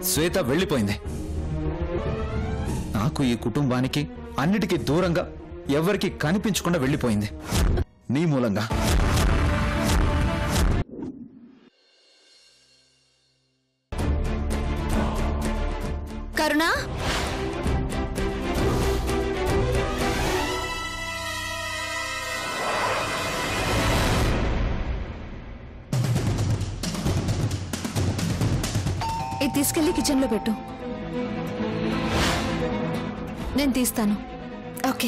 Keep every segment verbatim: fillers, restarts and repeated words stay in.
శ్వేత వెళ్ళిపోయింది. నాకు ఈ కుటుంబానికి అన్నిటికీ దూరంగా ఎవరికి కనిపించకుండా వెళ్ళిపోయింది నీ మూలంగా. కరుణ, ఇది తీసుకెళ్లి కిచెన్ లో పెట్టు, నేను తీస్తాను. ఓకే.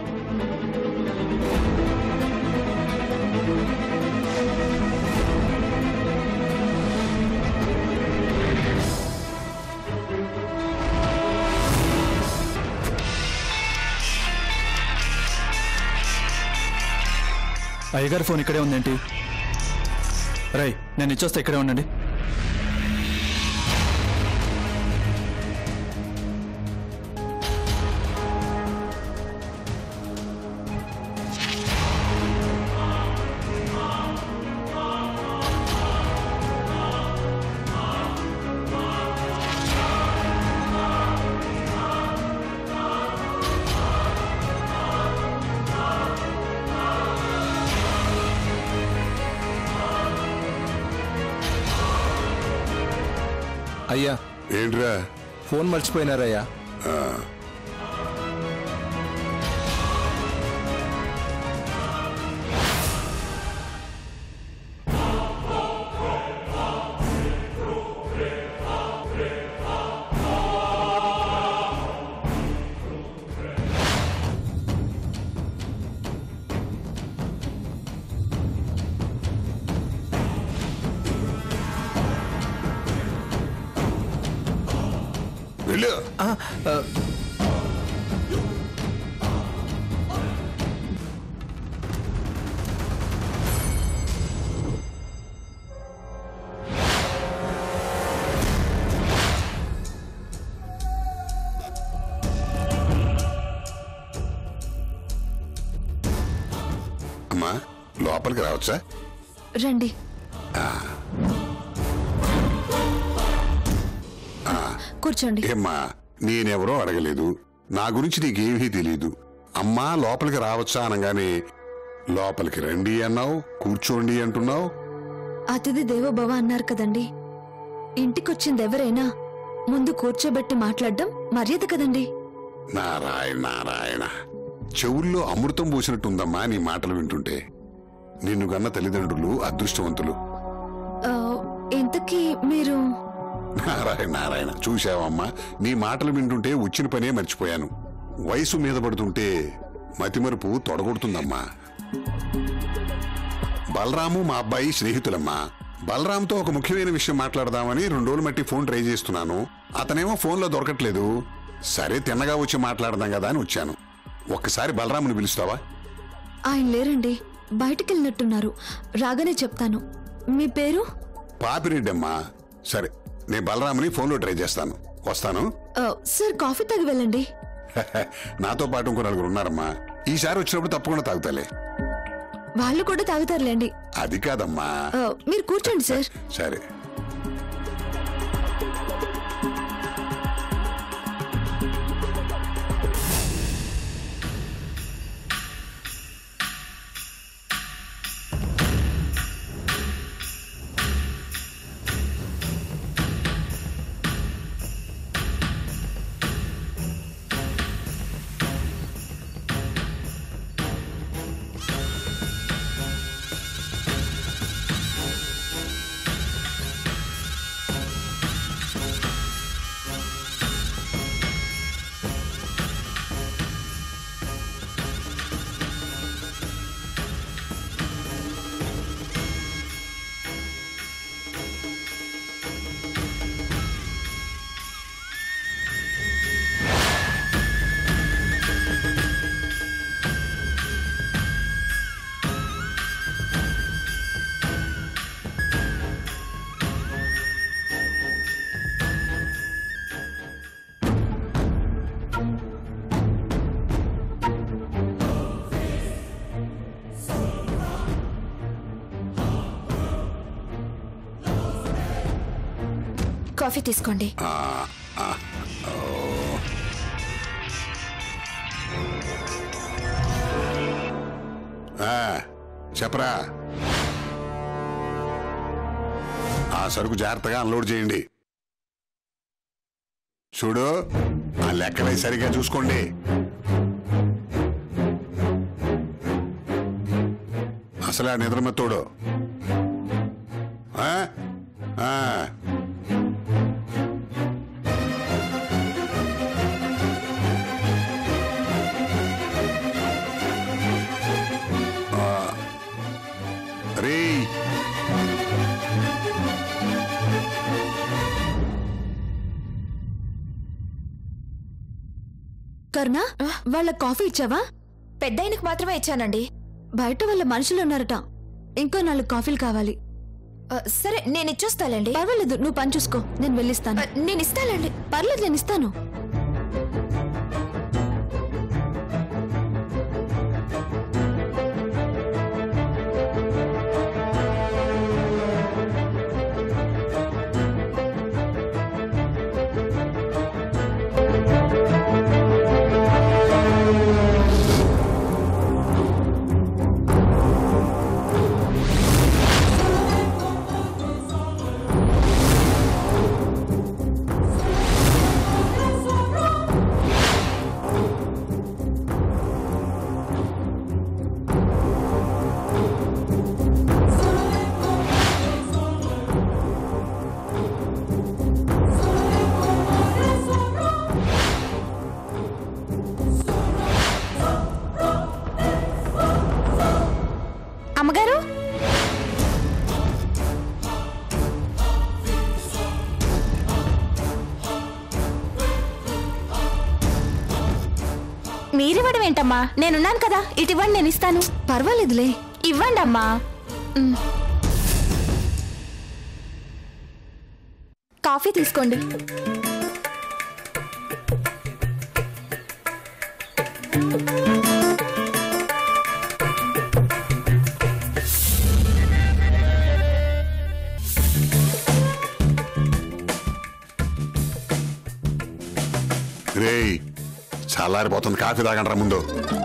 అయ్యగారి ఫోన్ ఇక్కడే ఉందేంటి? రై, నేను ఇచ్చొస్తా, ఇక్కడే ఉండండి. అయ్యా, ఏంట్రా? ఫోన్ మర్చిపోయినారయ్యా. అమ్మా, లోపలికి రావచ్చా? రండి. కూర్చోండి. ఏమ్మా, నేనెవరో అడగలేదు, నా గురించి నీకేమీ తెలీదు. అమ్మా లోపలికి రావచ్చా అనగానే లోపలికి రండి అన్నావు, కూర్చోండి అంటున్నావు. అతిథి దేవోభవ అన్నారు కదండి. ఇంటికొచ్చింది ఎవరైనా ముందు కూర్చోబెట్టి మాట్లాడడం మర్యాద కదండి. నారాయణ నారాయణ, చెవుల్లో అమృతం పోసినట్టుందమ్మా నీ మాటలు వింటుంటే. నిన్ను కన్న తల్లిదండ్రులు అదృష్టవంతులు. ఇంతకీ మీరు? నారాయణ నారాయణ, చూశావమ్మా, నీ మాటలు వింటుంటే వచ్చిన పనే మర్చిపోయాను. వయసు మీద పడుతుంటే మతిమరుపు తొడగొడుతుందమ్మా. బలరాము మా అబ్బాయి స్నేహితులమ్మా. బలరాంతో ఒక ముఖ్యమైన విషయం మాట్లాడదామని రెండు రోజులు మట్టి ఫోన్ ట్రై చేస్తున్నాను. అతనేమో ఫోన్లో దొరకట్లేదు. సరే, తిన్నగా వచ్చి మాట్లాడదాం కదా అని వచ్చాను. ఒక్కసారి బలరాముని పిలుస్తావా? ఆయన లేరండి, బయటికెళ్ళినట్టున్నారు. రాగానే చెప్తాను. మీ పేరు? పాపిరెడ్డి అమ్మా. సరే, నేను బలరాముని ఫోన్లో ట్రై చేస్తాను. వస్తాను. సార్, కాఫీ తాగి వెళ్ళండి. నాతో పాటు ఇంకో నలుగురు ఉన్నారమ్మా. ఈసారి వచ్చినప్పుడు తప్పకుండా తాగుతాలే. వాళ్ళు కూడా తాగుతారులేండి. అది కాదమ్మా. మీరు కూర్చోండి సార్. సరే. కాఫీ తీసుకోండి. చెప్పరా, ఆ సరుకు జాగ్రత్తగా అన్లోడ్ చేయండి. చూడు, ఆ లెక్కలై సరిగా చూసుకోండి. అసలు ఆ నిద్రమత్తోడు రే కర్ణ, వాళ్ళ కాఫీ ఇచ్చావా? పెద్ద ఆయనకు మాత్రమే ఇచ్చానండి. బయట వాళ్ళ మనుషులు ఉన్నారట. ఇంకో నాలుగు కాఫీలు కావాలి. సరే, నేను ఇచ్చొస్తానండి. పర్వాలేదు, నువ్వు పని చూసుకో, నేను వెళ్ళిస్తాను. నేను ఇస్తానండి. పర్లేదు, నేను ఇస్తాను. అమ్మగారు, మీరివ్వడం ఏంటమ్మా? నేనున్నాను కదా, ఇటు ఇవ్వండి, నేను ఇస్తాను. పర్వాలేదులే, ఇవ్వండి అమ్మా. కాఫీ తీసుకోండి. రే, చల్లారిపోతుంది, కాఫీ తాగండ్రా ముందు.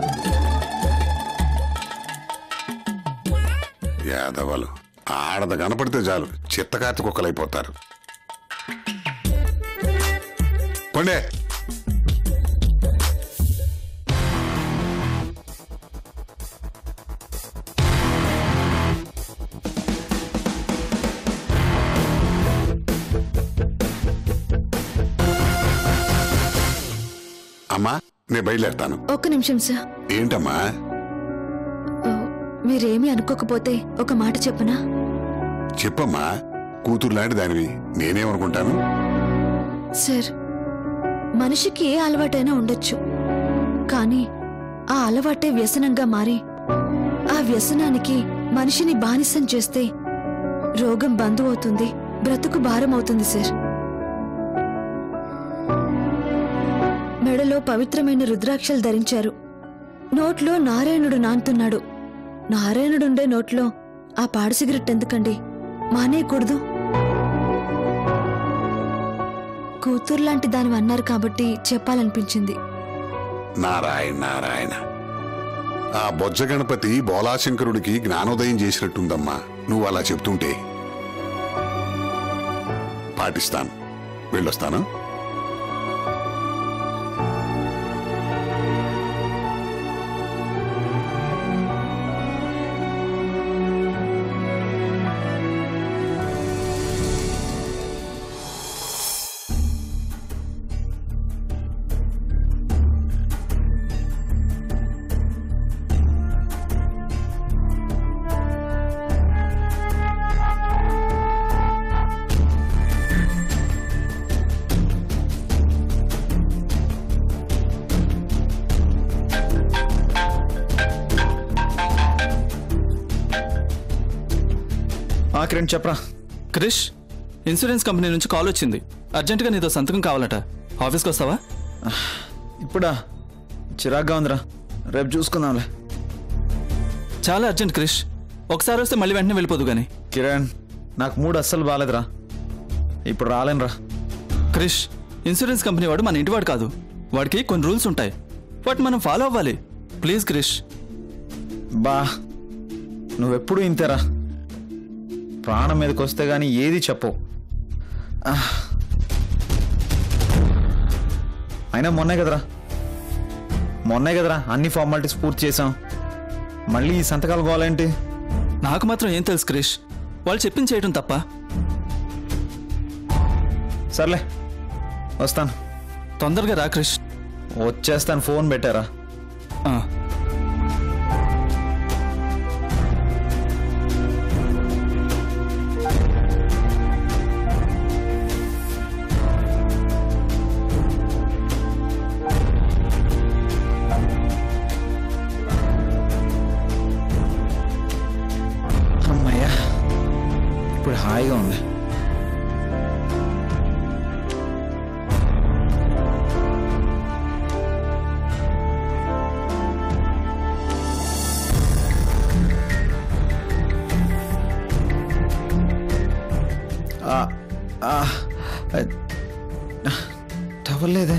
యాదవాలు ఆడద కనపడితే చాలు చిత్తకార్తి కుక్కలైపోతారు. పండే అమ్మా, నేను బయలుదేరుతాను. ఒక్క నిమిషం సార్. ఏంటమ్మా? మీరేమీ అనుకోకపోతే ఒక మాట చెప్పనా? చెప్పమ్మా, కూతురు లాంటి దానివి, నేనేమనుకుంటాను? సార్, మనిషికి ఏ అలవాటైనా ఉండొచ్చు, కానీ ఆ అలవాటే వ్యసనంగా మారి ఆ వ్యసనానికి మనిషిని బానిసం చేస్తే రోగం బంధు అవుతుంది, బ్రతుకు భారం అవుతుంది సార్. మెడలో పవిత్రమైన రుద్రాక్షలు ధరించారు, నోట్లో నారాయణుడు నాంతున్నాడు. నారాయణుడుండే నోట్లో ఆ పాడు సిగరెట్ ఎందుకండి? మానేయకూడదు. కూతుర్లాంటి దానివి అన్నారు కాబట్టి చెప్పాలనిపించింది. నారాయణ నారాయణ, ఆ బొజ్జ గణపతి బోలాశంకరుడికి జ్ఞానోదయం చేసినట్టుందమ్మా నువ్వు అలా చెప్తుంటే. పాటిస్తాను, వెళ్ళొస్తాను. ఆ కిరణ్, చెప్పరా. క్రిష్, ఇన్సూరెన్స్ కంపెనీ నుంచి కాల్ వచ్చింది. అర్జెంటుగా నీతో సంతకం కావాలట. ఆఫీస్కి వస్తావా? ఇప్పుడా? చిరాగ్గా ఉందిరా, రేపు చూసుకుందాంలే. చాలా అర్జెంట్ క్రిష్, ఒకసారి వస్తే మళ్ళీ వెంటనే వెళ్ళిపోదు కానీ. కిరణ్, నాకు మూడు అస్సలు బాగాలేదురా, ఇప్పుడు రాలేనురా. క్రిష్, ఇన్సూరెన్స్ కంపెనీ వాడు మన ఇంటి వాడు కాదు. వాడికి కొన్ని రూల్స్ ఉంటాయి, వాటి మనం ఫాలో అవ్వాలి. ప్లీజ్ క్రిష్. బా నువ్వెప్పుడు ఇంతేరా, ప్రాణం మీదకి వస్తే గానీ ఏది చెప్పవు. అయినా మొన్నే కదరా మొన్నే కదరా అన్ని ఫార్మాలిటీస్ పూర్తి చేసాం. మళ్ళీ ఈ సంతకాలు పోవాలేంటి? నాకు మాత్రం ఏం తెలుసు క్రిష్, వాళ్ళు చెప్పింది చేయటం తప్ప. సర్లే వస్తాను. తొందరగా రా క్రిష్. వచ్చేస్తాను, ఫోన్ పెట్టారా? ఆ. అమ్మయ్యా, ఇప్పుడు హాయిగా ఉంది. టవల్ లేదే,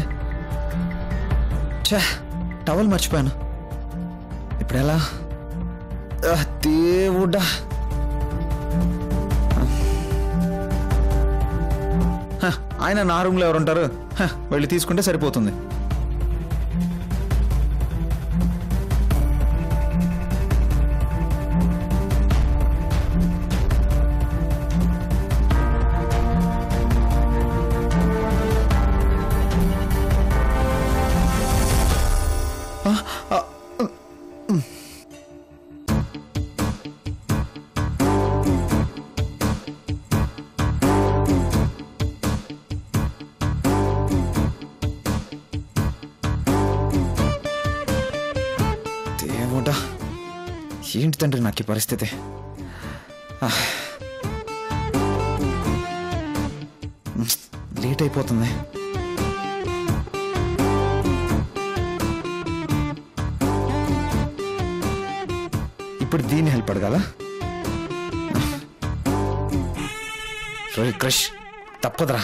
ఛా టవల్ మర్చిపోయాను. ఇప్పుడు ఎలా? దేవుడా, ఆయన నా రూమ్లో ఎవరుంటారు? వెళ్ళి తీసుకుంటే సరిపోతుంది. దేవుడా, ఏంటి తండ్రి నాకు ఈ పరిస్థితి? లేట్ అయిపోతుంది. ఇప్పుడు దీన్ని హెల్ప్ అడగాల? క్రష్ తప్పదురా.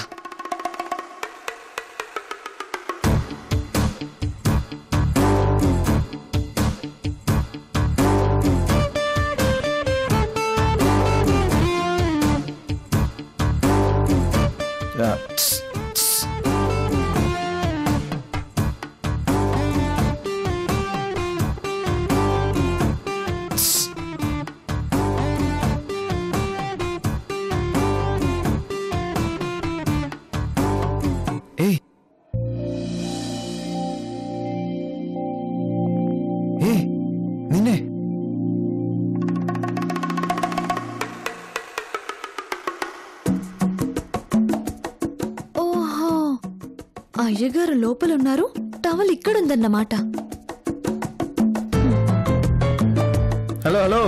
అయ్యగారు లోపలున్నారు, టవల్ ఇక్కడుందన్నమాట. హలో హలో,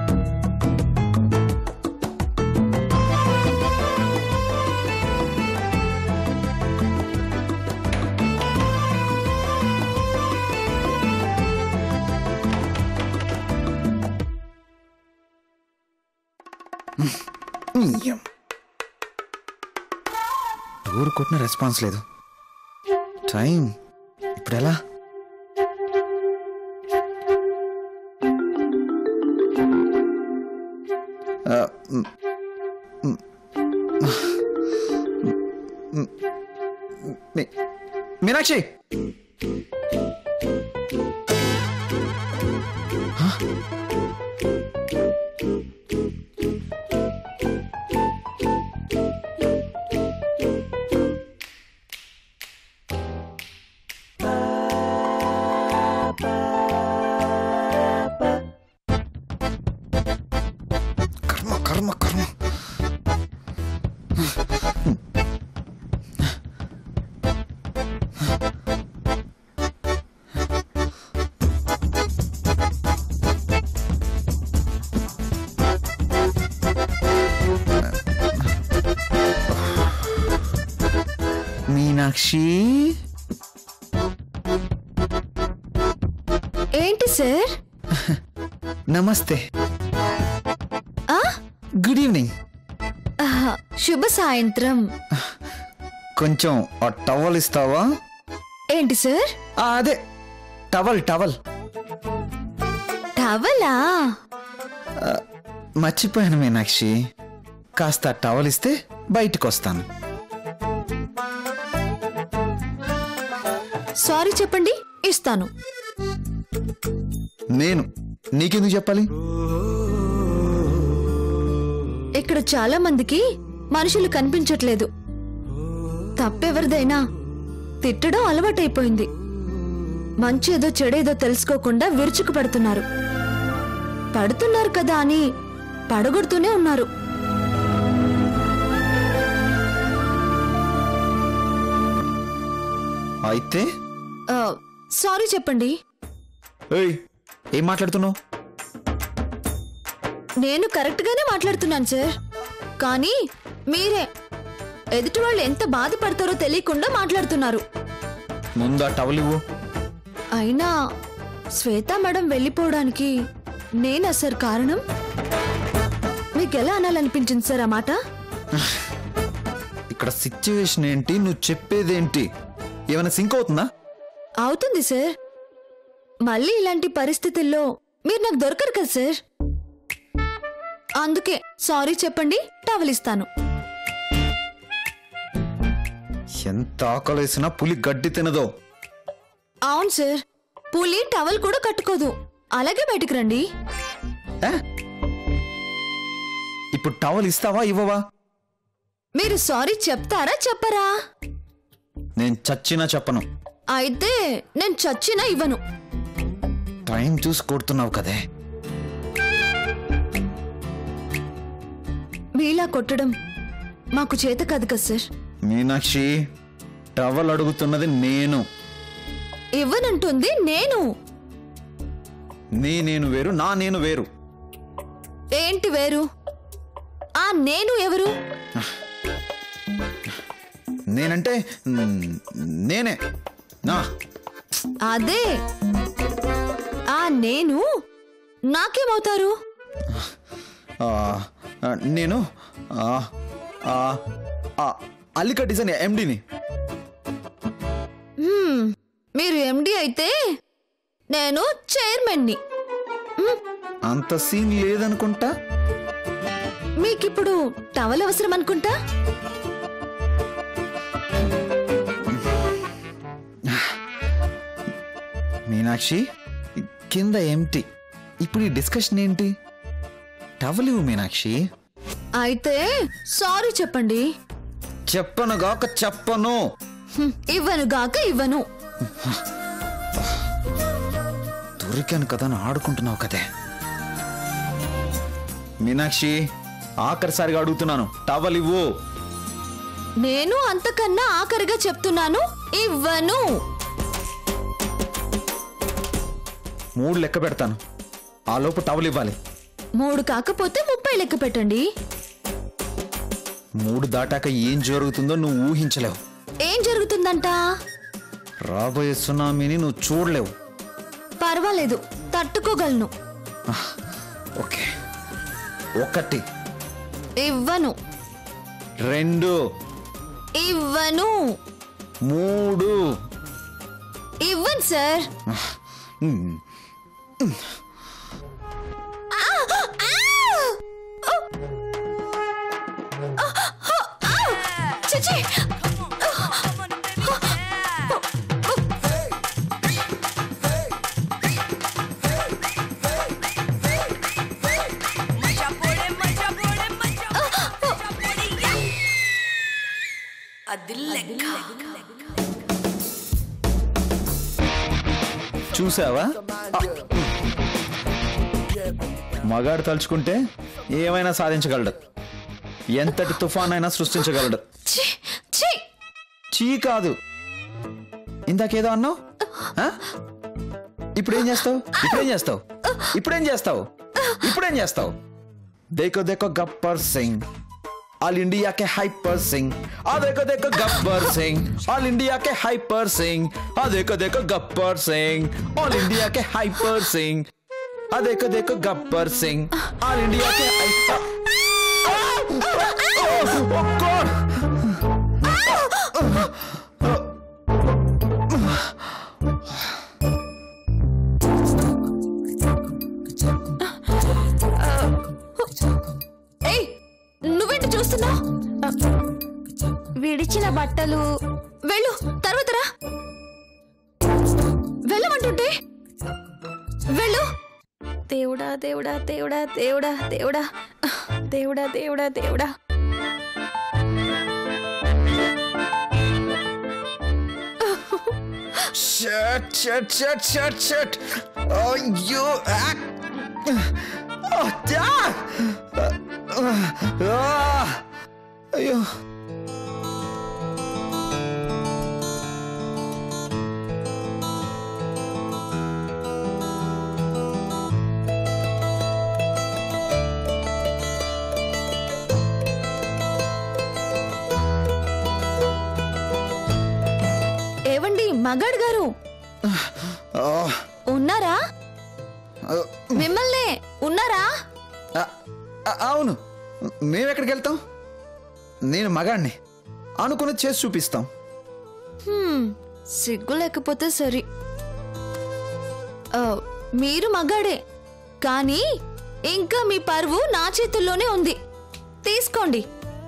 ఊరు కొట్టిన రెస్పాన్స్ లేదు. టైం ఇప్పుడు ఎలా? మీనాక్షి, కర్మ కర్మ. మీనాక్షి, ఏంటి సార్? నమస్తే. Good evening. శుభ సాయంత్రం. కొంచెం ఆ టవల్ ఇస్తావా? ఏంటి సార్? ఆ, అదే టవల్ టవల్ టవలా? మర్చిపోయాను మీనాక్షి. కాస్త టవల్ ఇస్తే బయటకు వస్తాను. సారీ చెప్పండి, ఇస్తాను. నేను నీకెందుకు చెప్పాలి? ఇక్కడ చాలా మందికి మనుషులు కనిపించట్లేదు. తప్పెవరిదైనా తిట్టడం అలవాటైపోయింది. మంచేదో చెడేదో తెలుసుకోకుండా విరుచుకు పడుతున్నారు. పడుతున్నారు కదా అని పడగొడుతూనే ఉన్నారు. అయితే సారీ చెప్పండి. ఏయ్, ఏం మాట్లాడుతున్నావు? నేను కరెక్ట్ గానే మాట్లాడుతున్నాను సార్. కానీ మీరే ఎదుటి వాళ్ళు ఎంత బాధపడతారో తెలియకుండా మాట్లాడుతున్నారు. ముందు ఆ టవల్ ఇవ్వు. అయినా శ్వేత మేడం వెళ్ళిపోవడానికి నేనా సార్ కారణం? మీకు ఎలా అనాలనిపించింది సార్ ఆ మాట? ఇక్కడ సిచ్యువేషన్ ఏంటి, నువ్వు చెప్పేదేంటి? ఏమైనా సింక్ అవుతుందా? అవుతుంది సార్. మళ్ళీ ఇలాంటి పరిస్థితుల్లో మీరు నాకు దొరకరు కదా సార్. అందుకే సారీ చెప్పండి, టవల్ ఇస్తాను. ఎంత ఆకలేసినా పులి గడ్డి తినదో. అవును సార్, పులి టవల్ కూడా కట్టుకోదు. అలాగే బయటికి రండి. ఏ? ఇప్పుడు టవల్ ఇస్తావా ఇవ్వవా? మీరు సారీ చెప్తారా చెప్పరా? నేను చచ్చినా చెప్పను. అయితే నేను చచ్చినా ఇవ్వను. టైం చూసి కొడుతున్నావు కదే. మీలా కొట్టడం మాకు చేత కాదు కదా సార్. మీనాక్షి, టవల్ అడుగుతున్నది నేను. ఇవ్వనంటుంది నేను. నీ నేను వేరు, నా నేను వేరు. ఏంటి వేరు? ఆ నేను ఎవరు? నేనంటే నేనే నా. అదే ఆ నేను నాకేమవుతారు? నేను అల్లిక డిజైన్ ఎండిని. మీరు ఎండి అయితే నేను చైర్మన్ని. అంత సీన్ లేదనుకుంటా. మీకిప్పుడు టవల్ అవసరం అనుకుంటా. మీనాక్షి, కింద ఎంటి. ఇప్పుడు ఈ డిస్కషన్ ఏంటి? టవల్ ఇవ్వు మీనాక్షి. అయితే సారీ చెప్పండి. చెప్పను గాక చెప్పను. ఇవ్వను గాక ఇవ్వను. దొరికాను కదా అని ఆడుకుంటున్నావు కదే. మీనాక్షి, ఆఖరిసారిగా అడుగుతున్నాను, టవల్ ఇవ్వు. నేను అంతకన్నా ఆఖరిగా చెప్తున్నాను, ఇవ్వను. మూడు లెక్క పెడతాను, ఆ లోపు టవల్ ఇవ్వాలి. మూడు కాకపోతే ముప్పై లెక్క పెట్టండి. మూడు దాటాక ఏం జరుగుతుందో నువ్వు ఊహించలేవు. ఏం జరుగుతుందంట? రాబోయే సునామీని నువ్వు చూడలేవు. పర్వాలేదు, తట్టుకోగలను. ఓకే. ఒకటి. ఇవ్వను. రెండు. ఇవ్వను. మూడు. ఇవ్వను సార్. చిచి. చూసావా? మగాడు తలుచుకుంటే ఏమైనా సాధించగలడు. ఎంతటి తుఫాన్ అయినా సృష్టించగలడు. చీ కాదు, ఇందాకేదో అన్నావు. ఇప్పుడేం చేస్తావు? ఇప్పుడేం చేస్తావు? ఇప్పుడేం చేస్తావు? ఇప్పుడేం చేస్తావు? देखो देखो गब्बर सिंह, ऑल इंडिया के हाइपर सिंह. आ देखो देखो गब्बर सिंह, ऑल इंडिया के हाइपर सिंह. आ देखो देखो गब्बर सिंह, ऑल इंडिया के हाइपर सिंह. आ देखो देखो गब्बर सिंह, ऑल इंडिया के हाइपर. Oh God! వెళ్ళు, తర్వాత రా. వెళ్ళమంటుంటే వెళ్ళు. దేవుడా దేవుడా దేవుడా దేవుడా దేవుడా దేవుడా దేవుడా దేవుడా. Shit, shit, shit, shit, shit. Oh, you act. Oh, yeah. Ah. అయ్యో. ఏవండి మగాడు గారు ఉన్నారా? మిమ్మల్నే ఉన్నారా? అవును, మేమెక్కడికి వెళ్తాం? నేను మగాడిని అనుకుని చేసి చూపిస్తాం. సిగ్గు లేకపోతే సరి. మీరు మగాడే, కానీ ఇంకా మీ పరువు నా చేతుల్లోనే ఉంది. తీసుకోండి.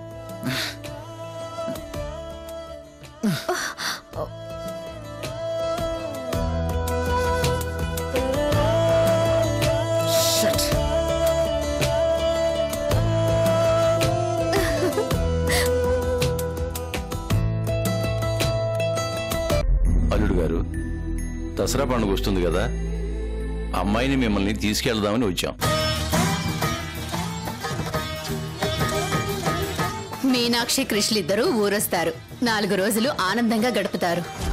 అల్లుడు గారు, దసరా పండుగ వస్తుంది కదా, అమ్మాయిని మిమ్మల్ని తీసుకెళ్దామని వచ్చాం. మీనాక్షి కృష్ణలిద్దరూ ఊరొస్తారు. నాలుగు రోజులు ఆనందంగా గడుపుతారు.